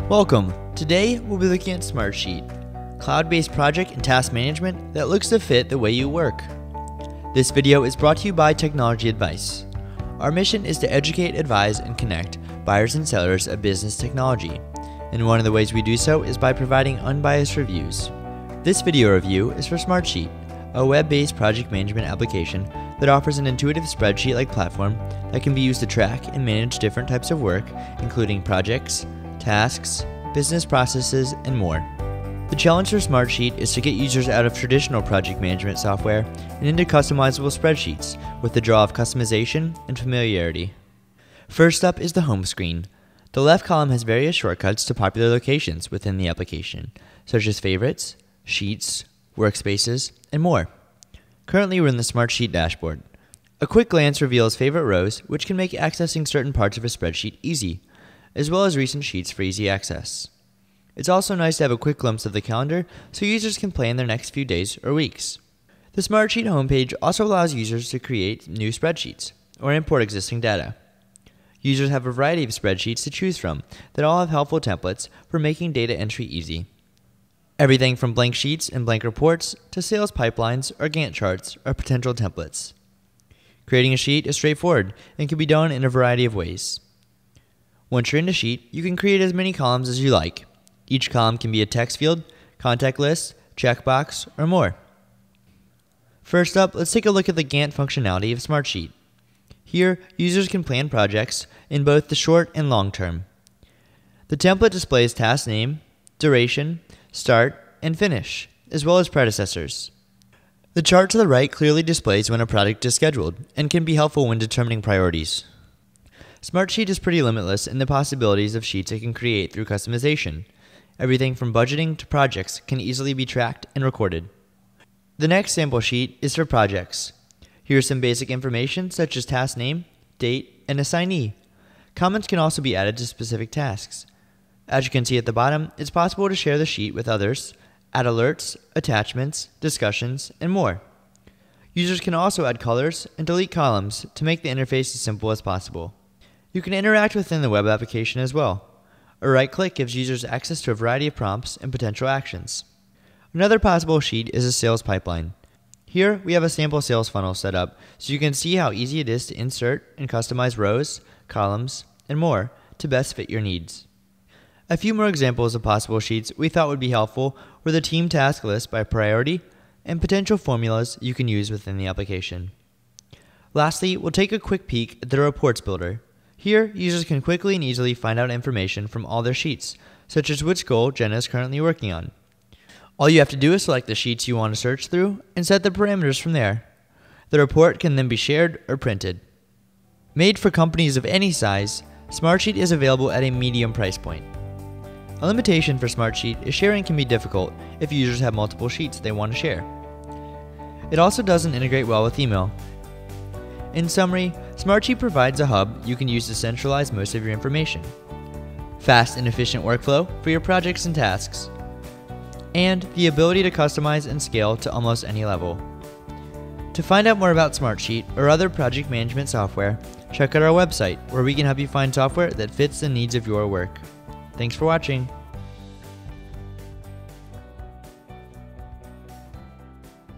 Welcome! Today we'll be looking at Smartsheet, cloud-based project and task management that looks to fit the way you work. This video is brought to you by TechnologyAdvice. Our mission is to educate, advise, and connect buyers and sellers of business technology, and one of the ways we do so is by providing unbiased reviews. This video review is for Smartsheet, a web-based project management application that offers an intuitive spreadsheet-like platform that can be used to track and manage different types of work, including projects, tasks, business processes, and more. The challenge for Smartsheet is to get users out of traditional project management software and into customizable spreadsheets with the draw of customization and familiarity. First up is the home screen. The left column has various shortcuts to popular locations within the application, such as favorites, sheets, workspaces, and more. Currently, we're in the Smartsheet dashboard. A quick glance reveals favorite rows, which can make accessing certain parts of a spreadsheet easy, as well as recent sheets for easy access. It's also nice to have a quick glimpse of the calendar so users can plan their next few days or weeks. The Smartsheet homepage also allows users to create new spreadsheets or import existing data. Users have a variety of spreadsheets to choose from that all have helpful templates for making data entry easy. Everything from blank sheets and blank reports to sales pipelines or Gantt charts are potential templates. Creating a sheet is straightforward and can be done in a variety of ways. Once you're in a sheet, you can create as many columns as you like. Each column can be a text field, contact list, checkbox, or more. First up, let's take a look at the Gantt functionality of Smartsheet. Here, users can plan projects in both the short and long term. The template displays task name, duration, start, and finish, as well as predecessors. The chart to the right clearly displays when a project is scheduled and can be helpful when determining priorities. Smartsheet is pretty limitless in the possibilities of sheets it can create through customization. Everything from budgeting to projects can easily be tracked and recorded. The next sample sheet is for projects. Here's some basic information such as task name, date, and assignee. Comments can also be added to specific tasks. As you can see at the bottom, it's possible to share the sheet with others, add alerts, attachments, discussions, and more. Users can also add colors and delete columns to make the interface as simple as possible. You can interact within the web application as well. A right-click gives users access to a variety of prompts and potential actions. Another possible sheet is a sales pipeline. Here, we have a sample sales funnel set up so you can see how easy it is to insert and customize rows, columns, and more to best fit your needs. A few more examples of possible sheets we thought would be helpful were the team task list by priority and potential formulas you can use within the application. Lastly, we'll take a quick peek at the reports builder. Here, users can quickly and easily find out information from all their sheets, such as which goal Jenna is currently working on. All you have to do is select the sheets you want to search through and set the parameters from there. The report can then be shared or printed. Made for companies of any size, Smartsheet is available at a medium price point. A limitation for Smartsheet is sharing can be difficult if users have multiple sheets they want to share. It also doesn't integrate well with email. In summary, Smartsheet provides a hub you can use to centralize most of your information, fast and efficient workflow for your projects and tasks, and the ability to customize and scale to almost any level. To find out more about Smartsheet or other project management software, check out our website where we can help you find software that fits the needs of your work. Thanks for watching.